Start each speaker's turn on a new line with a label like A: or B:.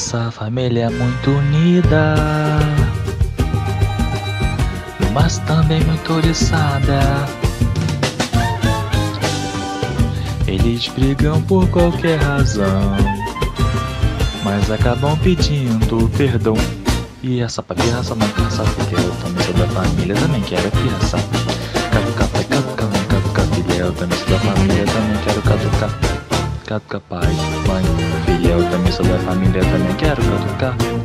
A: Nossa família é muito unida, mas também muito oriçada. Eles brigam por qualquer razão, mas acabam pedindo perdão. E essa pirraça não caça, porque eu também sou da família, também quero pirraça. Catucar pai, catucar filha, eu também sou da família, também quero catucar. Catucar pai, mãe, filha, eu também sou da família, também quero catucar.